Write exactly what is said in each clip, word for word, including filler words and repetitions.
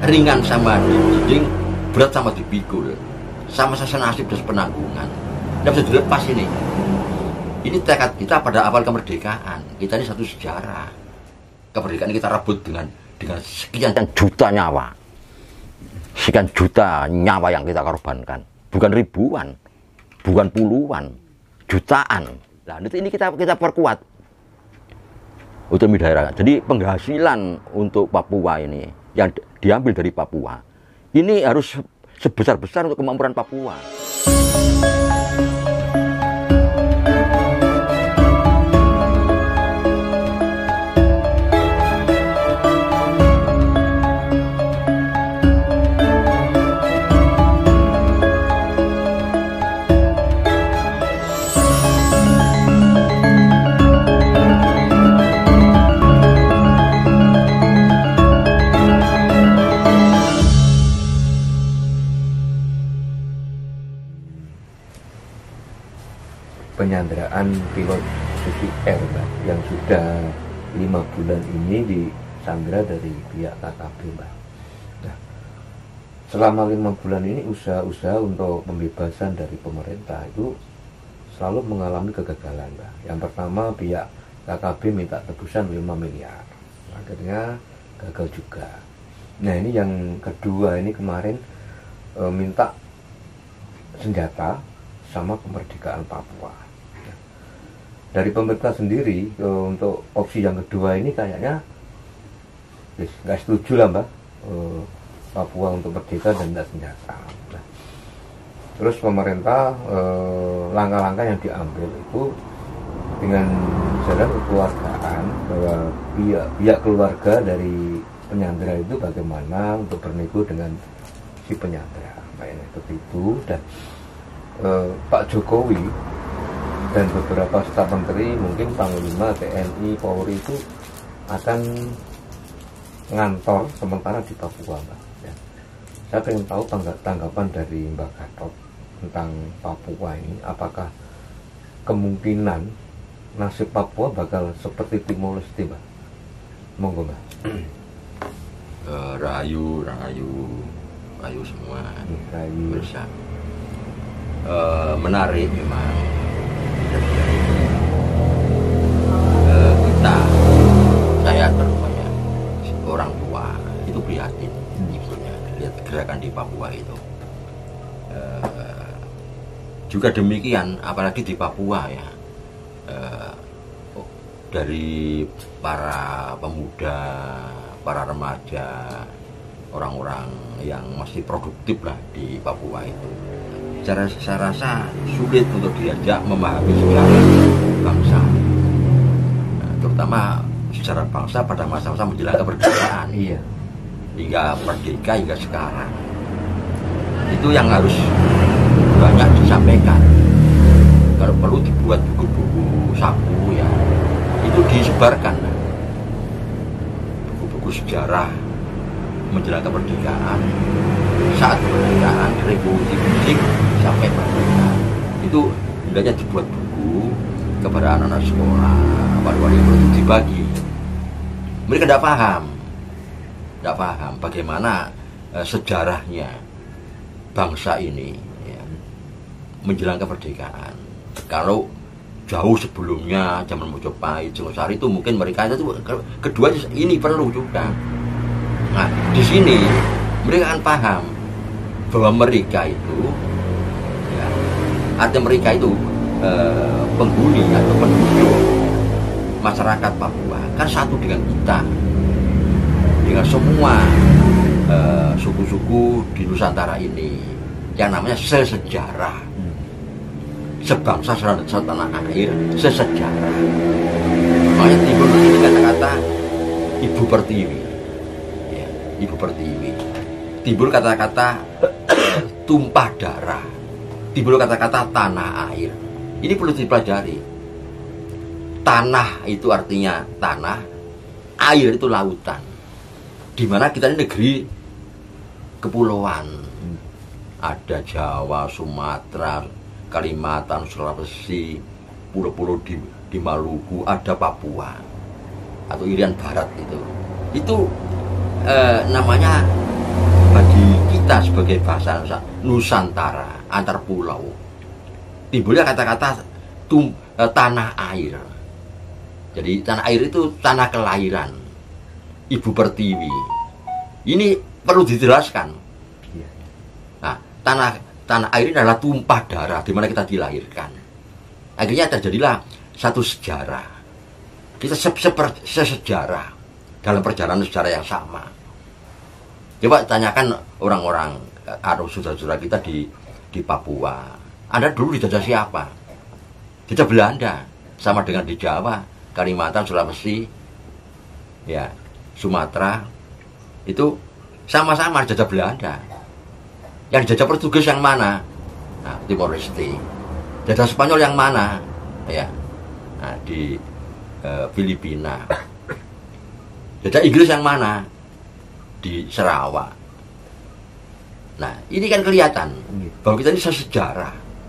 ringan sama dinding, berat sama dipikul, sama sasa nasib dan penanggungan. Tidak bisa dilepas ini. Ini tekad kita pada awal kemerdekaan. Kita ini satu sejarah. Kemerdekaan kita rebut dengan dengan sekian juta nyawa, sekian juta nyawa yang kita korbankan. Bukan ribuan, bukan puluhan, jutaan. Nah, itu ini kita kita perkuat otonomi daerah. Jadi penghasilan untuk Papua ini yang diambil dari Papua ini harus sebesar-besar untuk kemampuan Papua. Penyanderaan pilot Susi Air Mbak, yang sudah lima bulan ini disandra dari pihak K K B Mbak. Nah, selama lima bulan ini usaha-usaha untuk pembebasan dari pemerintah itu selalu mengalami kegagalan Mbak. Yang pertama pihak K K B minta tebusan lima miliar, akhirnya gagal juga. Nah ini yang kedua ini kemarin e, minta senjata sama kemerdekaan Papua. Dari pemerintah sendiri e, untuk opsi yang kedua ini kayaknya yes, nggak setuju lah Mbak, e, Papua untuk merdeka dan tidak senjata. Nah, terus pemerintah langkah-langkah yang diambil itu dengan jalan kekeluargaan, bahwa pihak, pihak keluarga dari penyandera itu bagaimana untuk bernego dengan si penyandera. Nah, seperti itu. Dan e, Pak Jokowi dan beberapa staf menteri, mungkin Panglima T N I, Polri itu akan ngantor sementara di Papua Mbak. Ya. Saya ingin tahu tanggapan dari Mbak Gatot tentang Papua ini, apakah kemungkinan nasib Papua bakal seperti Timor Leste Mbak? Monggo Mbak. Uh, rayu, rayu, rayu semua. Rayu. Bersama. Uh, menarik memang. Uh, kita, saya terutama orang tua itu prihatin, sebetulnya lihat gerakan di Papua itu. Uh, juga demikian, apalagi di Papua ya. Uh, dari para pemuda, para remaja, orang-orang yang masih produktif lah di Papua itu, saya, saya rasa sulit untuk diajak memahami sejarah bangsa, nah, terutama sejarah bangsa pada masa-masa menjelang kemerdekaan, iya, hingga merdeka hingga sekarang. Itu yang harus banyak disampaikan. Kalau perlu dibuat buku-buku saku ya, itu disebarkan buku-buku sejarah menjelang kemerdekaan, saat kemerdekaan, revolusi musik sampai merdeka. Itu hendaknya dibuat buku kepada anak-anak sekolah, wali-wali itu dibagi. Mereka tidak paham, tidak paham bagaimana eh, sejarahnya bangsa ini ya, menjelang kemerdekaan. Kalau jauh sebelumnya zaman Mojopahit, Singosari itu mungkin mereka itu kedua ini perlu juga. Nah, di sini mereka akan paham bahwa mereka itu, ya, artinya mereka itu eh, penghuni atau penduduk masyarakat Papua kan satu dengan kita, dengan semua eh, suku-suku di Nusantara ini yang namanya sesejarah, sebangsa setanah air, sesejarah. Makanya timbul ini kata-kata Ibu Pertiwi. Ibu Pertiwi, timbul kata-kata tumpah darah, timbul kata-kata tanah air. Ini perlu dipelajari. Tanah itu artinya tanah, air itu lautan. Dimana kita ini negeri kepulauan, ada Jawa, Sumatera, Kalimantan, Sulawesi, pulau-pulau di, di Maluku, ada Papua atau Irian Barat itu. Itu Eh, namanya bagi kita sebagai bahasa Nusantara antar pulau, timbulnya kata-kata tum, eh, tanah air. Jadi tanah air itu tanah kelahiran Ibu Pertiwi. Ini perlu dijelaskan. Nah, tanah tanah air ini adalah tumpah darah di mana kita dilahirkan. Akhirnya terjadilah satu sejarah. Kita seperti sesejarah dalam perjalanan sejarah yang sama. Coba tanyakan orang-orang atau saudara-saudara kita di di Papua. Anda dulu dijajah siapa? Dijajah Belanda, sama dengan di Jawa, Kalimantan, Sulawesi, ya, Sumatera, itu sama-sama dijajah Belanda. Yang dijajah Portugis yang mana? Nah, Timor Leste. Jajah Spanyol yang mana? Ya, nah, di uh, Filipina. Jajah Inggris yang mana? Di Sarawak. Nah, ini kan kelihatan bahwa kita ini sesejarah.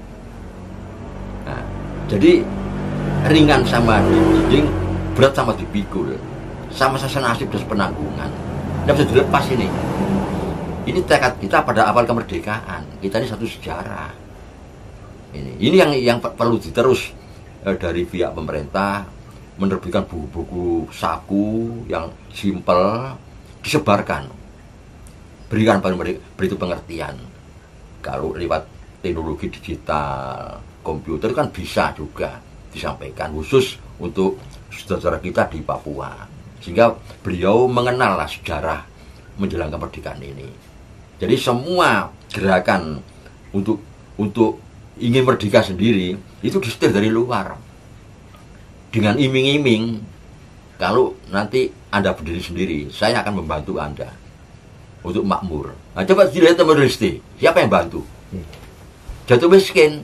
Nah, jadi ringan sama dinding, berat sama dipikul, sama sasa nasib dan penanggungan. Tidak bisa dilepas ini. Ini tekad kita pada awal kemerdekaan. Kita ini satu sejarah. Ini, ini yang yang perlu diterus eh, dari pihak pemerintah, menerbitkan buku-buku saku yang simpel, disebarkan, berikan pada mereka, beri itu pengertian. Kalau lewat teknologi digital, komputer kan bisa juga disampaikan khusus untuk saudara kita di Papua, sehingga beliau mengenallah sejarah menjelang kemerdekaan ini. Jadi semua gerakan untuk untuk ingin merdeka sendiri itu disetir dari luar dengan iming-iming, kalau nanti Anda berdiri sendiri, saya akan membantu Anda untuk makmur. Nah, coba dilihat Timor Leste, siapa yang bantu? Jatuh miskin.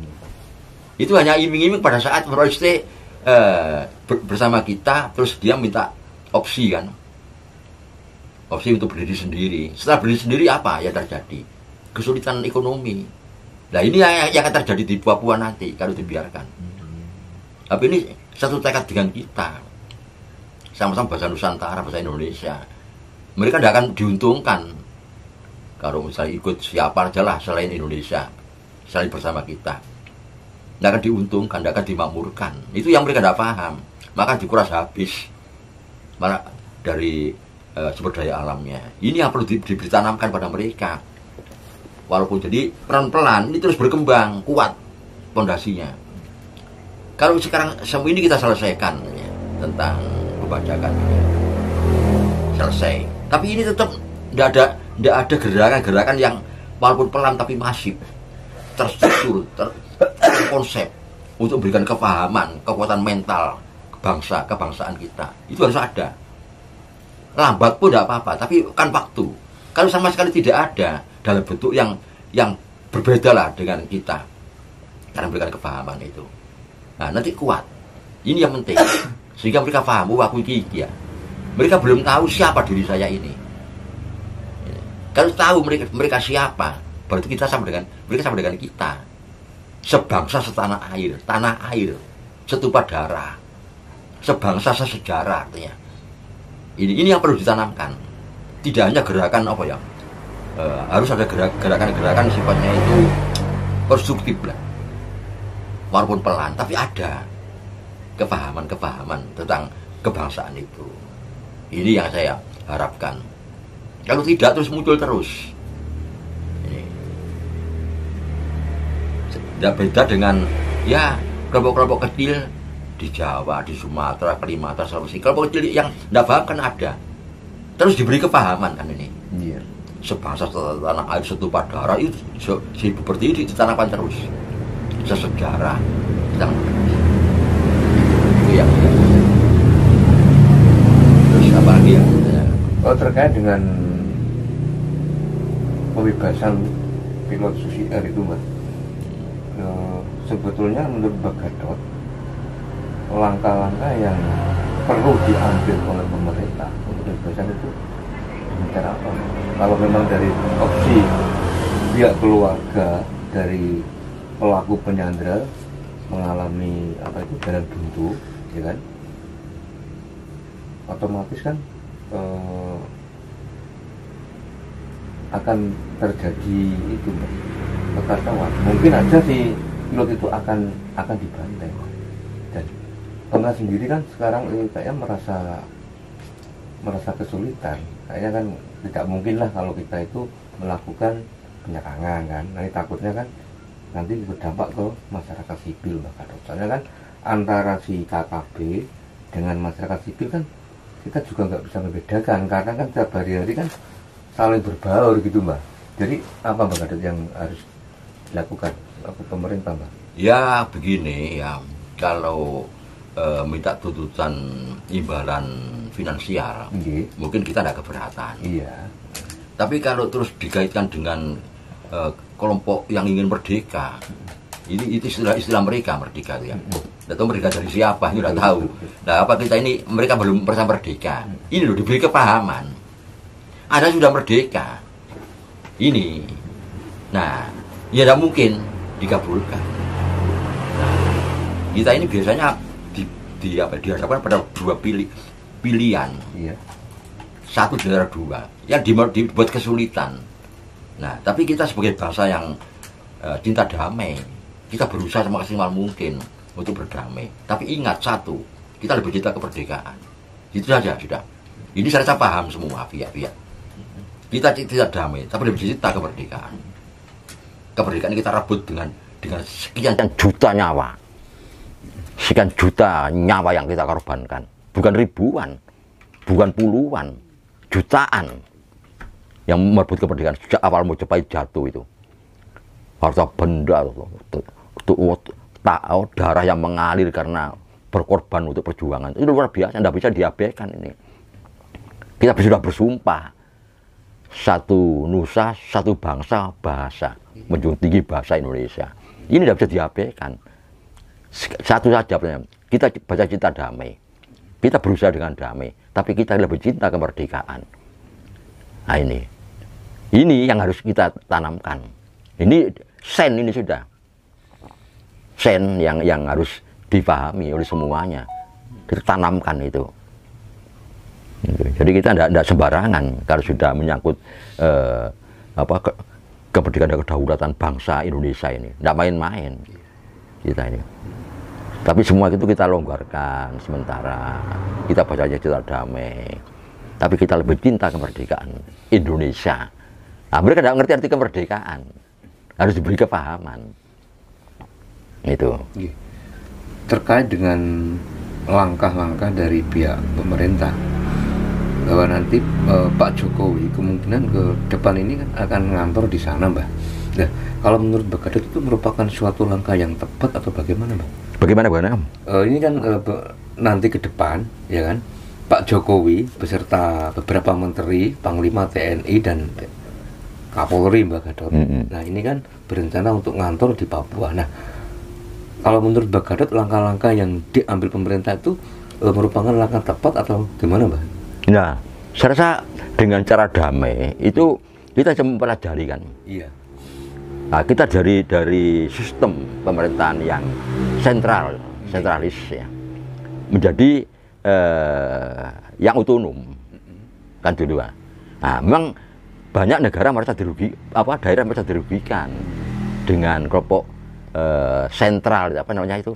Itu hanya iming-iming pada saat Timor Leste eh, bersama kita, terus dia minta opsi kan, opsi untuk berdiri sendiri. Setelah berdiri sendiri apa yang terjadi? Kesulitan ekonomi. Nah, ini yang akan terjadi di Papua nanti kalau dibiarkan. Tapi ini satu tekad dengan kita, sama-sama bahasa Nusantara, bahasa Indonesia. Mereka tidak akan diuntungkan kalau misalnya ikut siapa aja lah selain Indonesia, selain bersama kita. Tidak akan diuntungkan, tidak akan dimakmurkan. Itu yang mereka tidak paham. Maka dikuras habis malah dari uh, sumber daya alamnya. Ini yang perlu di, ditanamkan pada mereka. Walaupun jadi pelan-pelan ini terus berkembang, kuat pondasinya. Kalau sekarang semua ini kita selesaikan ya, tentang pembajakan ini. Selesai. Tapi ini tetap tidak ada tidak ada gerakan-gerakan yang walaupun pelan tapi masif, terstruktur, ter, terkonsep untuk memberikan kepahaman, kekuatan mental bangsa, kebangsaan kita. Itu harus ada. Lambat pun tidak apa-apa, tapi kan waktu. Kalau sama sekali tidak ada dalam bentuk yang yang berbeda lah dengan kita, karena memberikan kepahaman itu. Nah, nanti kuat. Ini yang penting. Sehingga mereka paham, wah aku iki ya. Mereka belum tahu siapa diri saya ini. Kalau tahu mereka mereka siapa, berarti kita sama dengan mereka sama dengan kita. Sebangsa setanah air, tanah air, setumpah darah. Sebangsa sesejarah artinya. Ini ini yang perlu ditanamkan. Tidak hanya gerakan apa ya? E, harus ada gerak, gerakan-gerakan sifatnya itu konstruktif lah. Walaupun pelan, tapi ada kepahaman-kepahaman tentang kebangsaan itu. Ini yang saya harapkan. Kalau tidak terus muncul terus. Ini. Tidak beda dengan ya kelompok-kelompok kecil di Jawa, di Sumatera, Kalimantan, Sulawesi. Kelompok kecil yang tidak paham kan ada. Terus diberi kepahaman kan ini. Iya. Sebangsa tanah air setumpah darah itu si seperti ini ditanamkan terus. Sesejarah tentang itu yang terus apa lagi ya? Oh, terkait dengan pembebasan pilot Susi Air itu mas, e, sebetulnya menurut Mbak Gatot langkah-langkah yang perlu diambil oleh pemerintah untuk pembebasan itu cara apa? Kalau memang dari opsi pihak keluarga dari pelaku penyandra mengalami apa itu jalan buntu, ya kan? Otomatis kan eh, akan terjadi itu Mbak, kekacauan. Mungkin aja si pilot itu akan akan dibantai. Dan Bangka sendiri kan sekarang eh, kayaknya merasa merasa kesulitan. Kayaknya kan tidak mungkin lah kalau kita itu melakukan penyerangan kan. Nanti takutnya kan nanti berdampak ke masyarakat sipil Mbak Gatot. Soalnya kan antara si K K B dengan masyarakat sipil kan kita juga nggak bisa membedakan karena kan setiap hari-hari kan saling berbaur gitu Mbak. Jadi apa Mbak Gatot yang harus dilakukan oleh pemerintah Mbak? Ya begini ya, kalau e, minta tuntutan imbalan finansial, okay, mungkin kita tidak keberatan. Iya. Tapi kalau terus dikaitkan dengan e, kelompok yang ingin merdeka, ini itu istilah istilah mereka merdeka ya. Tidak tahu merdeka dari siapa, ini tidak tahu. Nah apa kita ini mereka belum pernah merdeka. Ini loh diberi kepahaman. Anda sudah merdeka. Ini, nah ya tidak mungkin dikabulkan. Nah, kita ini biasanya di, di apa dihadapkan pada dua pilih pilihan. Iya. Satu di antara dua yang dibuat kesulitan. Nah, tapi kita sebagai bangsa yang uh, cinta damai, kita berusaha semaksimal mungkin untuk berdamai. Tapi ingat satu, kita lebih cinta kemerdekaan. Itu saja sudah. Ini saya rasa paham semua pihak-pihak. Kita tidak damai, tapi lebih cinta kemerdekaan. Kemerdekaan kita rebut dengan dengan sekian juta nyawa, sekian juta nyawa yang kita korbankan, bukan ribuan, bukan puluhan, jutaan yang merebut kemerdekaan sejak awal Majapahit jatuh itu. Harta benda, tahu darah yang mengalir karena berkorban untuk perjuangan itu luar biasa, tidak bisa diabaikan ini. Kita sudah bersumpah. Satu nusa, satu bangsa, bahasa, menjunjung tinggi bahasa Indonesia. Ini tidak bisa diabaikan. Satu saja, kita baca cinta damai. Kita berusaha dengan damai, tapi kita lebih cinta kemerdekaan. Nah ini, ini yang harus kita tanamkan. Ini sen ini sudah, sen yang yang harus dipahami oleh semuanya. Kita tanamkan itu. Jadi kita tidak sembarangan kalau sudah menyangkut eh, apa ke, kemerdekaan dan kedaulatan bangsa Indonesia ini, tidak main-main kita ini. Tapi semua itu kita longgarkan sementara, kita baca aja cinta damai, tapi kita lebih cinta kemerdekaan Indonesia. Nah, mereka tidak mengerti arti kemerdekaan, harus diberi kepahaman. Itu. Terkait dengan langkah-langkah dari pihak pemerintah, bahwa nanti eh, Pak Jokowi kemungkinan ke depan ini kan akan ngantor di sana Mbak. Nah, kalau menurut Mbak Gatot itu merupakan suatu langkah yang tepat atau bagaimana Mbak? Bagaimana bagaimana? Eh, ini kan eh, nanti ke depan ya kan Pak Jokowi beserta beberapa menteri, Panglima T N I dan Kapolri Mbak Gatot. Mm-hmm. Nah ini kan berencana untuk ngantor di Papua. Nah kalau menurut Mbak Gatot langkah-langkah yang diambil pemerintah itu eh, merupakan langkah tepat atau gimana Mbak? Nah, saya rasa dengan cara damai itu kita bisa mempelajari kan. Iya. Nah, kita dari dari sistem pemerintahan yang sentral, sentralis ya, menjadi eh, yang otonom, kan dulu. Nah, memang banyak negara merasa dirugi, apa daerah merasa dirugikan dengan kelompok eh, sentral, apa namanya itu.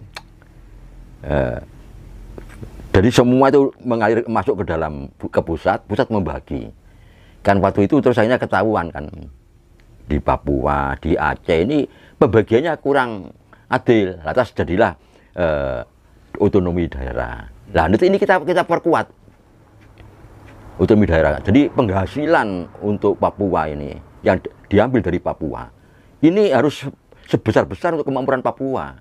Eh, Jadi semua itu mengalir masuk ke dalam ke pusat, pusat membagi. Kan waktu itu terus akhirnya ketahuan kan di Papua, di Aceh ini pembagiannya kurang adil. Lantas jadilah eh, otonomi daerah. Nah itu ini kita kita perkuat otonomi daerah. Jadi penghasilan untuk Papua ini yang diambil dari Papua ini harus sebesar-besar untuk kemakmuran Papua.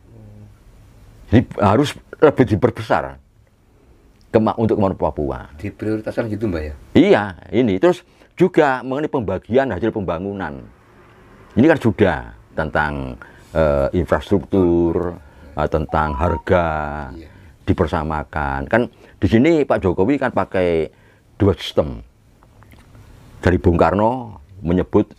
Jadi harus lebih diperbesar. Kema untuk kemampuan Papua. Diprioritaskan gitu Mbak ya? Iya, ini. Terus juga mengenai pembagian hasil pembangunan. Ini kan sudah tentang uh, infrastruktur, uh, tentang harga, iya, dipersamakan. Kan di sini Pak Jokowi kan pakai dua sistem. Dari Bung Karno menyebut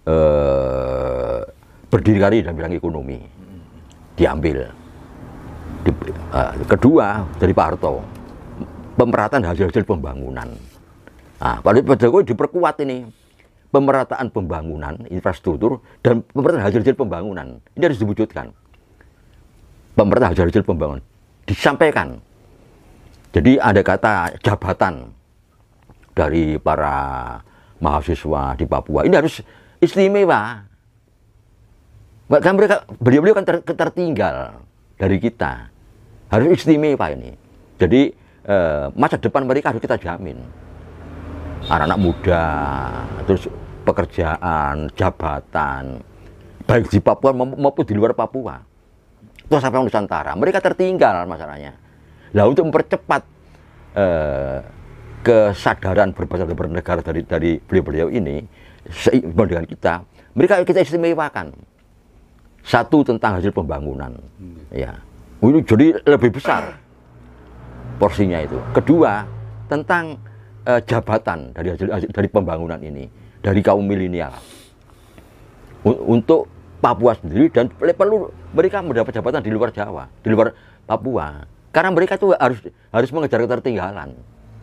uh, berdikari dan bidang ekonomi. Diambil. Di, uh, kedua dari Pak Harto. Pemerataan hasil-hasil pembangunan. Nah, Pak Jokowi diperkuat ini pemerataan pembangunan infrastruktur dan pemerataan hasil-hasil pembangunan ini harus diwujudkan. Pemerataan hasil-hasil pembangunan disampaikan. Jadi ada kata jabatan dari para mahasiswa di Papua ini harus istimewa. Bahkan mereka beliau-beliau kan ter, tertinggal dari kita, harus istimewa ini. Jadi eh, masa depan mereka harus kita jamin. Anak-anak muda, terus pekerjaan, jabatan, baik di Papua maupun di luar Papua, terus sampai Nusantara, mereka tertinggal masalahnya. Nah, untuk mempercepat eh, kesadaran berbangsa dan bernegara dari dari beliau-beliau ini, seimbang dengan kita, mereka kita istimewakan. Satu tentang hasil pembangunan, hmm. ya, itu jadi lebih besar porsinya itu. Kedua tentang eh, jabatan dari hasil, hasil dari pembangunan ini dari kaum milenial untuk Papua sendiri dan perlu mereka mendapat jabatan di luar Jawa, di luar Papua, karena mereka itu harus harus mengejar ketertinggalan.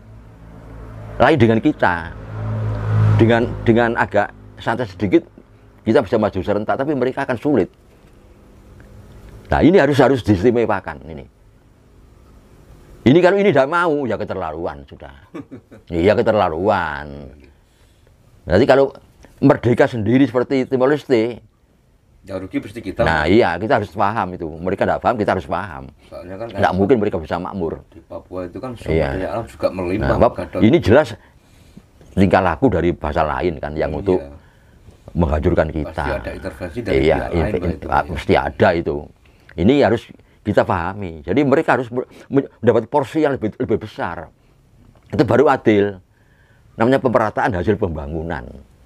Lain dengan kita, dengan dengan agak santai sedikit kita bisa maju serentak, tapi mereka akan sulit. Nah ini harus harus diistimewakan ini. Ini kalau ini tidak mau ya keterlaluan sudah. Iya keterlaluan. Nanti kalau merdeka sendiri seperti Timor Leste, ya rugi pasti kita. Nah iya kita harus paham itu. Mereka tidak paham, kita harus paham. Soalnya kan tidak mungkin mereka bisa makmur. Di Papua itu kan sumber iya. daya alam juga melimpah. Nah, ini jelas tingkah laku dari bahasa lain kan yang iya. untuk menghancurkan kita. Pasti ada intervensi dari iya, pihak lain. Itu, ya. Mesti ada itu. Ini harus kita pahami. Jadi mereka harus mendapat porsi yang lebih, lebih besar. Itu baru adil. Namanya pemerataan hasil pembangunan.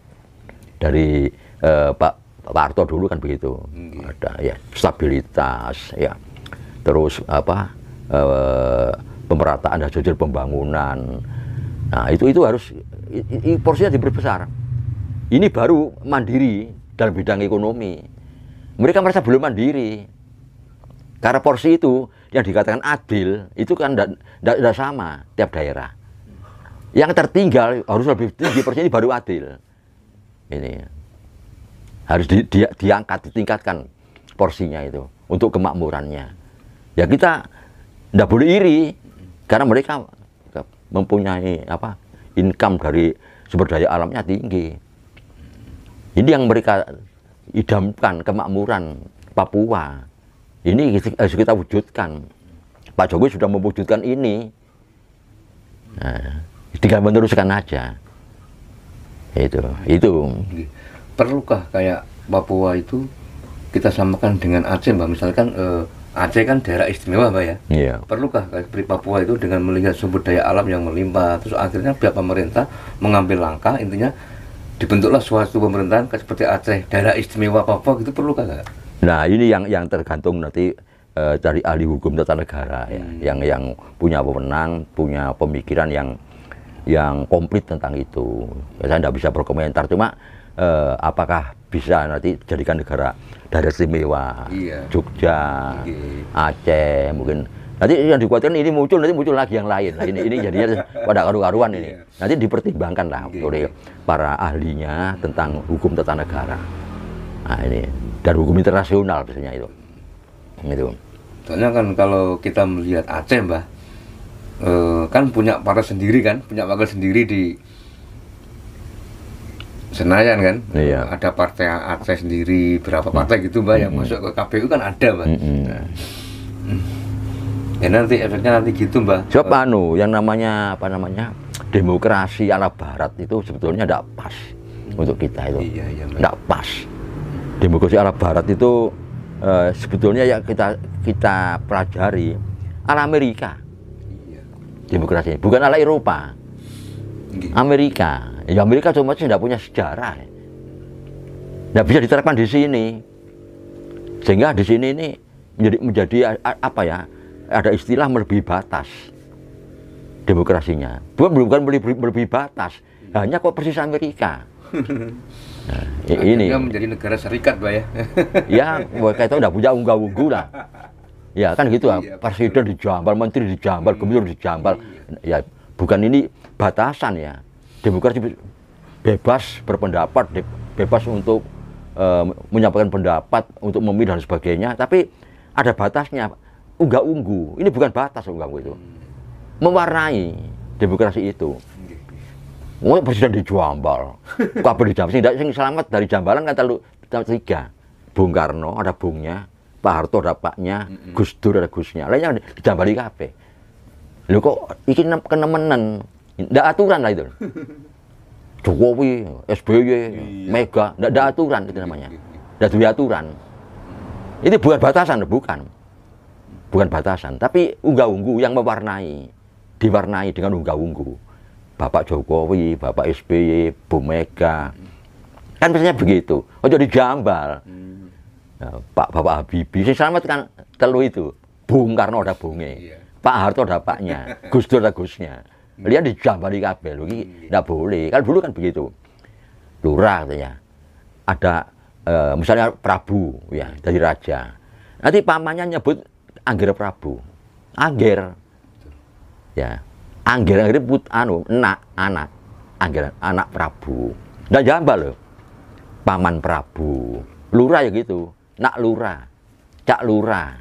Dari eh, Pak Pak Harto dulu kan begitu. Hmm. Ada ya stabilitas ya. Terus apa? Eh, pemerataan hasil pembangunan. Nah, itu itu harus i, i, porsinya diperbesar. Ini baru mandiri dalam bidang ekonomi. Mereka merasa belum mandiri. Karena porsi itu yang dikatakan adil itu kan tidak sama tiap daerah. Yang tertinggal harus lebih tinggi porsi ini baru adil. Ini harus di, di, diangkat, ditingkatkan porsinya itu untuk kemakmurannya. Ya kita tidak boleh iri karena mereka mempunyai apa income dari sumber daya alamnya tinggi. Ini yang mereka idamkan kemakmuran Papua. Ini harus kita wujudkan. Pak Jokowi sudah mewujudkan ini. Nah, tinggal meneruskan aja. Itu, itu. Perlukah kayak Papua itu kita samakan dengan Aceh, Mbak? Misalkan eh, Aceh kan daerah istimewa, Mbak ya. Iya. Perlukah seperti Papua itu dengan melihat sumber daya alam yang melimpah, terus akhirnya pihak pemerintah mengambil langkah, intinya dibentuklah suatu pemerintahan seperti Aceh, daerah istimewa Papua, gitu perlukah nggak? Nah ini yang yang tergantung nanti uh, dari ahli hukum tata negara ya, hmm. yang yang punya wewenang, punya pemikiran yang yang komplit tentang itu. Ya, saya tidak bisa berkomentar, cuma uh, apakah bisa nanti jadikan negara daerah istimewa, iya. Jogja, okay. Aceh, mungkin nanti yang dikuatkan ini muncul, nanti muncul lagi yang lain. Nah, ini ini jadinya pada karu-karuan ini. Nanti dipertimbangkan lah okay. oleh para ahlinya tentang hukum tata negara. Nah ini dan hukum internasional biasanya itu. Itu. Soalnya kan kalau kita melihat Aceh, Mbah, eh, kan punya partai sendiri kan, punya wakil sendiri di Senayan kan. Iya. Ada partai Aceh sendiri, berapa partai gitu, Mbah, mm-hmm. yang masuk ke K P U kan ada, Mbah. Mm-hmm. Nah. Ya nanti efeknya nanti gitu, Mbah. Sebab uh, anu yang namanya apa namanya demokrasi ala Barat itu sebetulnya tidak pas hmm. untuk kita itu. Iya, iya, tidak pas. Demokrasi ala Barat itu uh, sebetulnya ya kita kita pelajari ala Amerika. Iya. Demokrasi bukan ala Eropa. Iya. Amerika, ya Amerika cuma tidak punya sejarah, tidak bisa diterapkan di sini, sehingga di sini ini menjadi menjadi apa ya? Ada istilah melebihi batas demokrasinya. Bukan bukan melebihi, melebihi batas, hanya kok persis Amerika. Nah, ini menjadi negara serikat, Pak ya. Ya, kayak itu udah punya unggah-ungguh lah. Ya kan gitu, iya, presiden dijambal, menteri dijambal, gubernur dijambal. Ya bukan ini batasan ya. Demokrasi bebas berpendapat, bebas untuk uh, menyampaikan pendapat, untuk memilih dan sebagainya, tapi ada batasnya. Unggah-unggu, ini bukan batas unggah-unggu itu. Mewarnai demokrasi itu. Oh, presiden dijambal. Kabeh dijambal. Sing sing selamat dari jambalan kan telu tiga. Bung Karno ada bungnya, Pak Harto ada paknya, Gus Dur ada Gusnya. Lainnya dijambali kabeh. Lho kok iki kenemenan. Ndak aturan lah itu. Jokowi, S B Y, Mega, ndak ada aturan itu namanya. Ndak duwe aturan. Ini bukan batasan, bukan. Bukan batasan, tapi unggah-unggu yang mewarnai, diwarnai dengan unggah-unggu. Bapak Jokowi, Bapak S B Y, Bu Mega, kan biasanya begitu. Ojo dijambal. Nah, Pak Bapak Habibie, sing selamat kan telu itu. Bung Karno ada bunge, Pak Harto ada paknya, Gus Dur ada Gusnya. Lihat dijambali kabeh, lho iki ndak boleh. Kan dulu kan begitu. Lurah katanya. Ada uh, misalnya Prabu ya, dari raja. Nanti pamannya nyebut Angger Prabu. Angger. Ya. Angger Angger put anu, enak, anak. Angger anak Prabu. Ndak jambal lho. Paman Prabu. Lurah ya gitu. Nak lurah. Cak lurah.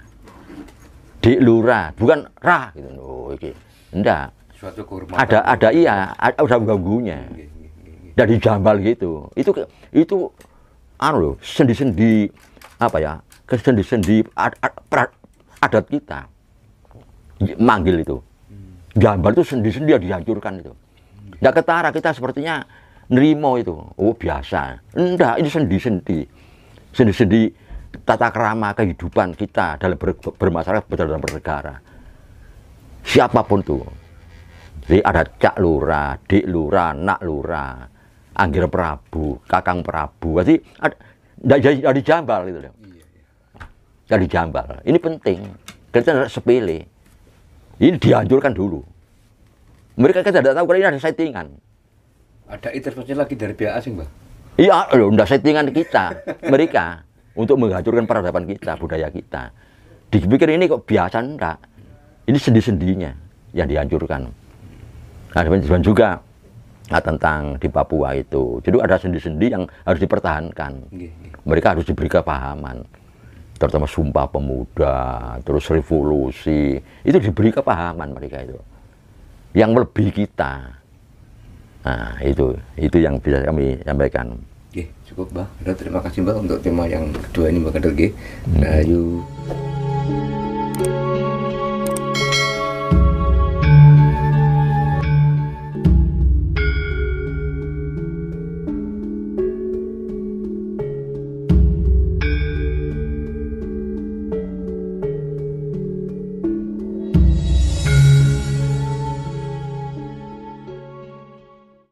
Dik lurah, bukan rah gitu. Oh iki. Ndak. Suatu kehormatan. Ada ada iya, ada ganggunya. Dan dijambal gitu. Itu itu anu loh, sendi-sendi apa ya? Kesendi-sendi ad, ad, ad, adat kita. Manggil itu. Jambal itu sendi-sendi yang dihancurkan itu. Nggak ketara, kita sepertinya nerimo itu. Oh biasa. Enggak, ini sendi-sendi. Sendi-sendi tata krama kehidupan kita dalam ber, bermasyarakat, dalam bernegara. Siapapun tuh. Jadi ada Cak Lurah, Dik Lurah, Nak Lurah, Angger Prabu, Kakang Prabu. Jadi tidak dijambal gitu loh. Tidak dijambal. Ini penting. Kita tidak sepele. Ini dihancurkan dulu. Mereka kan tidak tahu kalau ini ada settingan. Ada intervensi lagi dari pihak asing, Bang? Iya, loh, tidak settingan kita. Mereka untuk menghancurkan peradaban kita, budaya kita. Dipikir ini kok biasa, enggak. Ini sendi-sendinya yang dihancurkan. Nah, dan juga nah, tentang di Papua itu. Jadi ada sendi-sendi yang harus dipertahankan. Mereka harus diberi kepahaman. Terutama Sumpah Pemuda, terus revolusi. Itu diberi kepahaman mereka itu. Yang melebihi kita. Nah, itu itu yang bisa kami sampaikan. Oke, cukup, Mbak. Terima kasih, Mbak, untuk tema yang kedua ini, Mbak Kadel. Hmm. Nah, yuk.